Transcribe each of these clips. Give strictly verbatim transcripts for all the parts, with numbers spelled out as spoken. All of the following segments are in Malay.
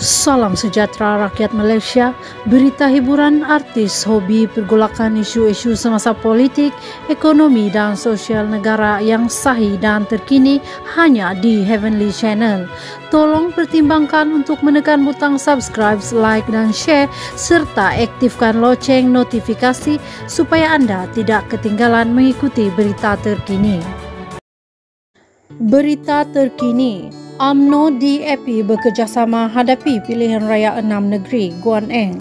Salam sejahtera rakyat Malaysia. Berita hiburan, artis, hobi, pergolakan isu-isu semasa politik, ekonomi dan sosial negara yang sahih dan terkini hanya di Heavenly Channel. Tolong pertimbangkan untuk menekan butang subscribe, like dan share serta aktifkan loceng notifikasi supaya anda tidak ketinggalan mengikuti berita terkini. Berita terkini, U M N O D A P bekerjasama hadapi pilihan raya enam negeri Guan Eng.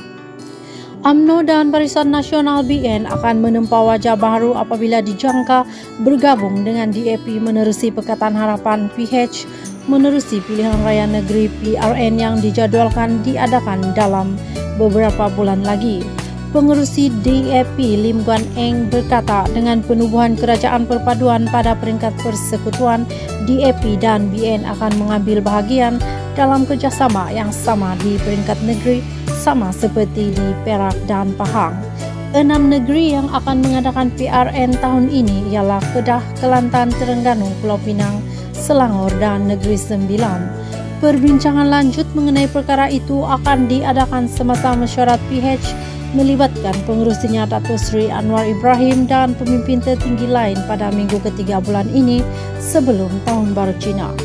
U M N O dan Barisan Nasional B N akan menempa wajah baru apabila dijangka bergabung dengan D A P menerusi Pakatan Harapan P H menerusi pilihan raya negeri P R N yang dijadualkan diadakan dalam beberapa bulan lagi. Pengerusi D A P Lim Guan Eng berkata dengan penubuhan kerajaan perpaduan pada peringkat persekutuan, D A P dan B N akan mengambil bahagian dalam kerjasama yang sama di peringkat negeri sama seperti di Perak dan Pahang. Enam negeri yang akan mengadakan P R N tahun ini ialah Kedah, Kelantan, Terengganu, Pulau Pinang, Selangor dan Negeri Sembilan. Perbincangan lanjut mengenai perkara itu akan diadakan semasa mesyuarat P H melibatkan pengerusinya Datuk Seri Anwar Ibrahim dan pemimpin tertinggi lain pada minggu ketiga bulan ini sebelum Tahun Baru Cina.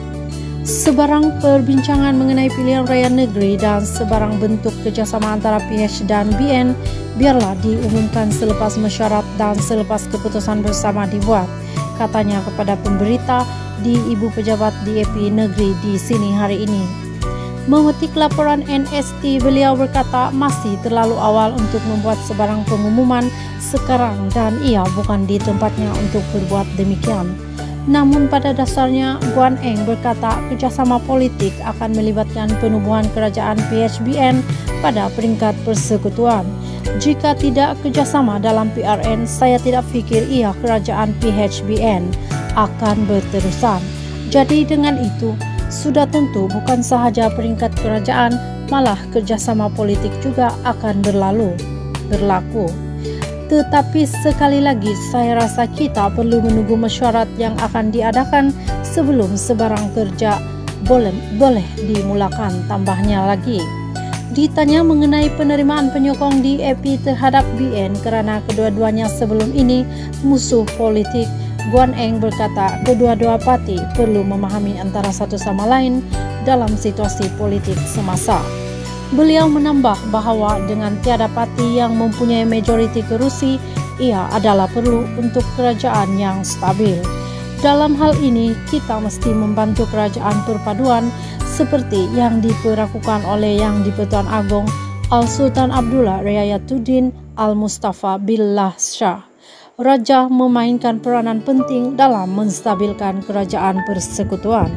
Sebarang perbincangan mengenai pilihan raya negeri dan sebarang bentuk kerjasama antara P H dan B N biarlah diumumkan selepas mesyuarat dan selepas keputusan bersama dibuat, katanya kepada pemberita di Ibu Pejabat D A P Negeri di sini hari ini. Memetik laporan N S T, beliau berkata masih terlalu awal untuk membuat sebarang pengumuman sekarang dan ia bukan di tempatnya untuk berbuat demikian. Namun pada dasarnya Guan Eng berkata kerjasama politik akan melibatkan penubuhan kerajaan P H B N pada peringkat persekutuan. Jika tidak kerjasama dalam P R N, saya tidak fikir ia kerajaan P H B N akan berterusan. Jadi dengan itu, sudah tentu bukan sahaja peringkat kerajaan, malah kerjasama politik juga akan berlalu, berlaku. Tetapi sekali lagi saya rasa kita perlu menunggu mesyuarat yang akan diadakan sebelum sebarang kerja boleh, boleh dimulakan, tambahnya lagi. Ditanya mengenai penerimaan penyokong D A P terhadap B N kerana kedua-duanya sebelum ini musuh politik, Guan Eng berkata kedua-dua parti perlu memahami antara satu sama lain dalam situasi politik semasa. Beliau menambah bahawa dengan tiada parti yang mempunyai majoriti kerusi, ia adalah perlu untuk kerajaan yang stabil. Dalam hal ini, kita mesti membantu kerajaan perpaduan seperti yang diperlakukan oleh Yang di-Pertuan Agong Al-Sultan Abdullah Riayatuddin Al-Mustafa Billah Shah. Raja memainkan peranan penting dalam menstabilkan kerajaan persekutuan.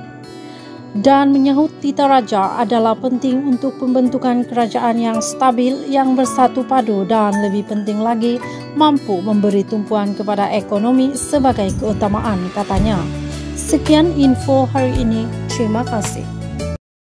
Dan menyahut tita raja adalah penting untuk pembentukan kerajaan yang stabil, yang bersatu padu dan lebih penting lagi mampu memberi tumpuan kepada ekonomi sebagai keutamaan, katanya. Sekian info hari ini. Terima kasih.